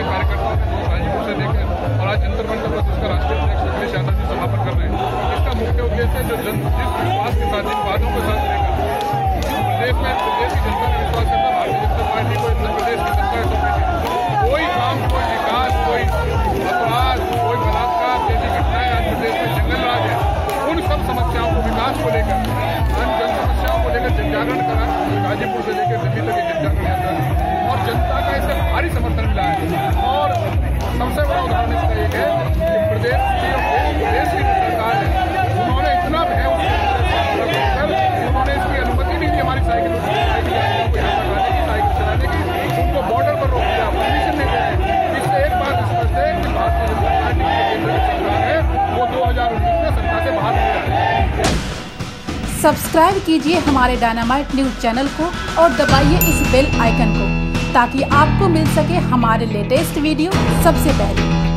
के कार्यकर्ताओं ने गाजीपुर से लेकर और आज जंतर मंतर पर जिसका राष्ट्रीय अध्यक्ष अखिलेश यादव जी समापन कर रहे हैं, इसका मुख्य उद्देश्य है जिस विश्वास के साथ, जिन वादों के साथ लेकर प्रदेश की जनता ने विश्वास करता भारतीय जनता पार्टी को उत्तर प्रदेश की सरकार सौंपी। कोई काम, कोई विकास, कोई अपराध, कोई बलात्कार जैसी घटनाएं आज प्रदेश में जंगल राज है, उन सब समस्याओं को, विकास को लेकर, जन समस्याओं को लेकर जनजागरण करा। गाजीपुर से लेकर दिल्ली तक जनजागरण यात्रा और जनता का इससे भारी समर्थन मिला है। और सबसे बड़ा उदाहरण इसका एक है कि प्रदेश की जो सरकार है, उन्होंने इतना भय उन्होंने इसकी अनुमति नहीं दी हमारी साइकिल चलाने की, उनको बॉर्डर पर रोक दिया, परमिशन नहीं दिया। इससे एक बात स्पष्ट है कि भारतीय जनता पार्टी की केंद्र की सरकार है वो 2019 में सत्ता से बाहर हो गया है। सब्सक्राइब कीजिए हमारे डायनामाइट न्यूज चैनल को और दबाइए इस बेल आइकन को ताकि आपको मिल सके हमारे लेटेस्ट वीडियो सबसे पहले।